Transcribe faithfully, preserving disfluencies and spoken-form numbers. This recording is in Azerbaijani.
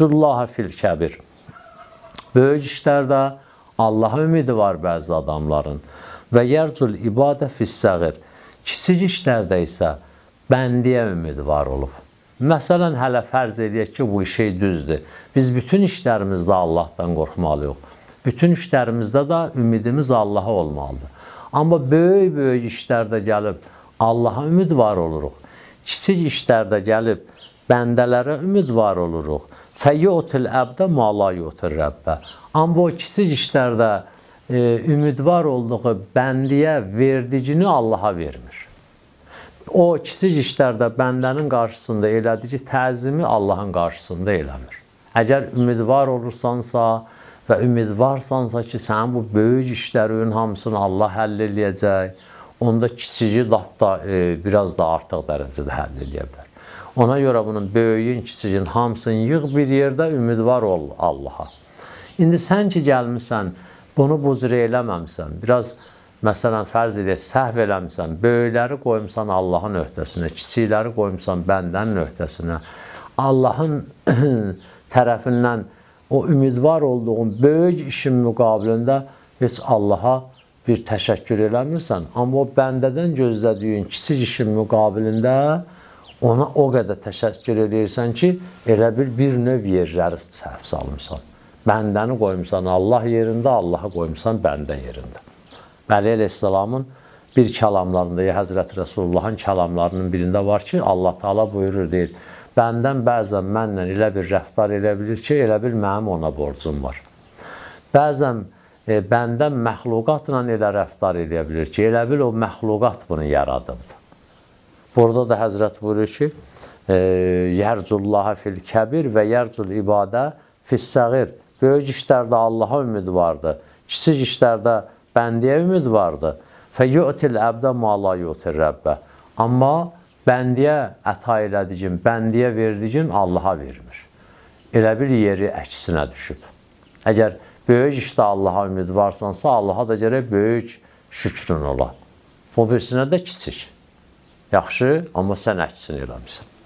Yərcullaha fil kəbir. Böyük işlərdə Allaha ümidi var bəzi adamların. Və yərcul ibadə fissəğir. Kiçik işlərdə isə bəndiyə ümidi var olub. Məsələn, hələ fərz edək ki, bu şey düzdür. Biz bütün işlərimizdə Allahdan qorxmalıyıq. Bütün işlərimizdə də ümidimiz Allaha olmalıdır. Amma böyük-böyük işlərdə gəlib Allaha ümid var oluruq. Kiçik işlərdə gəlib bəndələrə ümid var oluruq. Fəyyutil əbdə mala yutur rəbbə. Amma o kiçik işlərdə e, ümid var olduğu bəndiyə verdicini Allaha vermir. O kiçik işlərdə bəndənin qarşısında elədiyi təzimi Allahın qarşısında eləmir. Əgər ümid var olursansa və ümid varsansa ki, sənin bu böyük işlərin hamısını Allah həll eləyəcək, onda kiçici da e, biraz da artıq dərəcədə həll eləyə bilər. Ona görə bunun böyüyün, kiçicin hamısını yığ bir yerdə, ümid var ol Allaha. İndi sən ki gəlmişsən, bunu bu cür eləməmsən, biraz məsələn, fərz edək, səhv eləmişsən, böyükləri qoymuşsan Allahın öhdəsinə, kiçikləri qoymuşsan bəndənin öhdəsinə, Allahın tərəfindən o ümidvar olduğun böyük işin müqabilində heç Allaha bir təşəkkür eləmirsən, amma o bəndədən gözlədiyin kiçik işin müqabilində ona o qədər təşəkkür edirsən ki, elə bir bir növ yerləri səhv salmışsan. Bəndəni qoymuşsan Allah yerində, Allahı qoymuşsan bəndə yerində. Əli əleyhissalamın bir kəlamlarında, ya Həzrəti Rəsulullahın kəlamlarının birində var ki, Allah Teala buyurur, deyir, bəndən bəzən mənlə elə bir rəftar elə bilir ki, elə bil mənim ona borcum var. Bəzən e, bəndən məxluqatla elə rəftar elə bilir ki, elə bil o məxluqat bunu yaradıbdır. Burada da Həzrət buyurur ki, e, yərcullaha fil kəbir və yərcul ibadə fissəğir. Böyük işlərdə Allaha ümid vardı, kiçik işlərdə bəndiyə ümid vardı. Fəyyutil əbdə mala yutir rəbbə. Amma bəndiyə əta elədigin, bəndiyə verdigin Allaha vermir. Elə bir yeri əksinə düşüb. Əgər böyük işdə Allaha ümid varsansa, Allaha da gərək böyük şükrün ola. O birisinə də kiçik. Yaxşı, amma sən əksin eləmişsən.